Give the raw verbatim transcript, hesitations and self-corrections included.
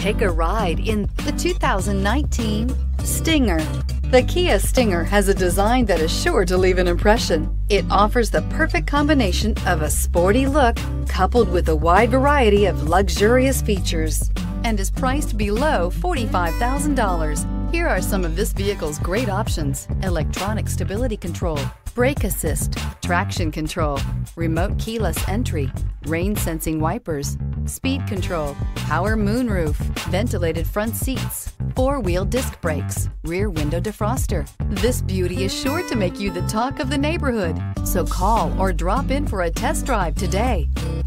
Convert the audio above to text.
Take a ride in the two thousand nineteen Stinger. The Kia Stinger has a design that is sure to leave an impression. It offers the perfect combination of a sporty look coupled with a wide variety of luxurious features and is priced below forty-five thousand dollars. Here are some of this vehicle's great options: electronic stability control, brake assist, traction control, remote keyless entry, rain sensing wipers, speed control, power moonroof, ventilated front seats, four-wheel disc brakes, rear window defroster. This beauty is sure to make you the talk of the neighborhood. So call or drop in for a test drive today.